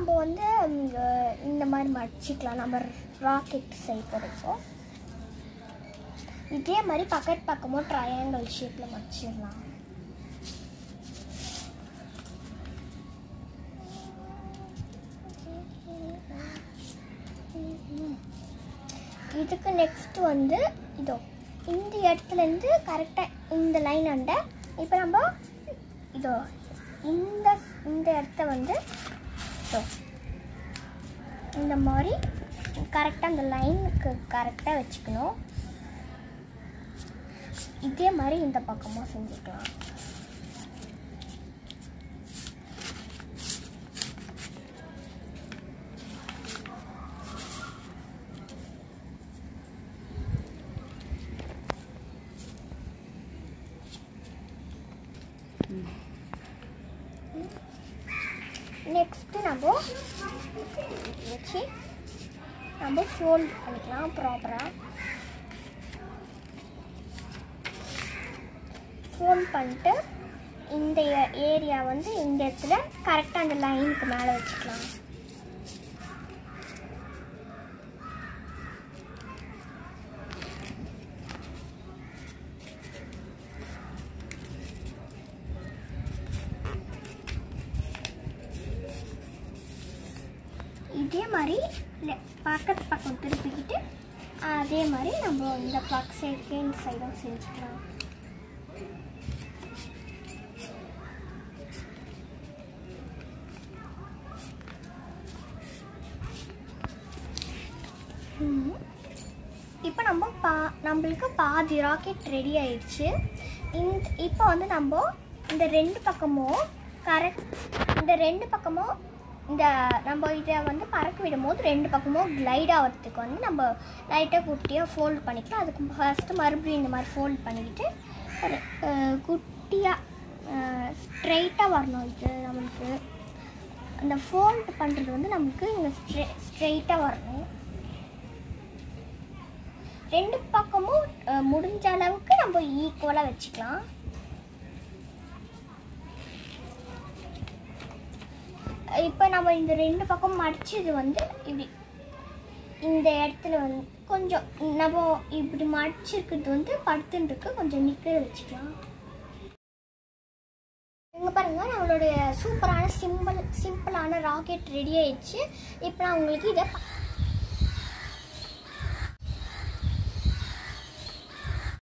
நம்ம வந்து இந்த மாதிரி மடிச்சிக்கலாம். நம்ம ராக்கெட் செய்ய போகிறோம். இதே மாதிரி பக்கமும் ட்ரையாங்கிள் ஷேப்பில் மடிச்சிடலாம். இதுக்கு நெக்ஸ்ட் வந்து இதோ இந்த இடத்துலேருந்து கரெக்டாக இந்த லைன் அண்ட இப்போ நம்ம இதோ இந்த இடத்த வந்து இந்த மாதிரி கரெக்டாக அந்த லைனுக்கு கரெக்டாக வச்சுக்கணும். இதே மாதிரி இந்த பக்கமாக செஞ்சுக்கலாம். நெக்ஸ்ட் நம்ம வச்சு நம்ம ஃபோல்ட் பண்ணிக்கலாம். ப்ராப்பராக ஃபோல்ட் பண்ணிட்டு இந்த ஏரியா வந்து இந்த இடத்துல கரெக்டாக அந்த லைனுக்கு மேலே வச்சுக்கலாம். இதே மாதிரி பக்கம் திருப்பிக்கிட்டு அதே மாதிரி நம்ம இந்த பக்க செகண்ட் சைடும் செஞ்சுக்கலாம். இப்போ நம்மளுக்கு பாதி ராக்கெட் ரெடி ஆயிடுச்சு. இப்போ வந்து நம்ம இந்த ரெண்டு பக்கமும் நம்ம இதை வந்து பறக்க விடும்போது ரெண்டு பக்கமும் கிளைட் ஆகிறதுக்கு வந்து நம்ம லைட்டாக குட்டியாக ஃபோல்ட் பண்ணிக்கலாம். அதுக்கு ஃபஸ்ட்டு மறுபடியும் இந்த மாதிரி ஃபோல்ட் பண்ணிக்கிட்டு குட்டியாக ஸ்ட்ரெயிட்டாக வரணும். இது நம்மளுக்கு அந்த ஃபோல்ட் பண்ணுறது வந்து நம்மளுக்கு இங்கே ஸ்ட்ரெயிட்டாக வரணும். ரெண்டு பக்கமும் முடிஞ்ச அளவுக்கு நம்ம ஈக்குவலாக வச்சுக்கலாம். இப்போ நம்ம இந்த ரெண்டு பக்கம் மடிச்சது வந்து இப்படி இந்த இடத்துல வந்து கொஞ்சம் நம்ம இப்படி மடிச்சிருக்கிறது வந்து படுத்துருக்கு, கொஞ்சம் நிற்க வச்சுக்கலாம். இங்கே பாருங்கள், நம்மளுடைய சூப்பரான சிம்பிளான ராக்கெட் ரெடி ஆயிடுச்சு. இப்போ நான் உங்களுக்கு இதை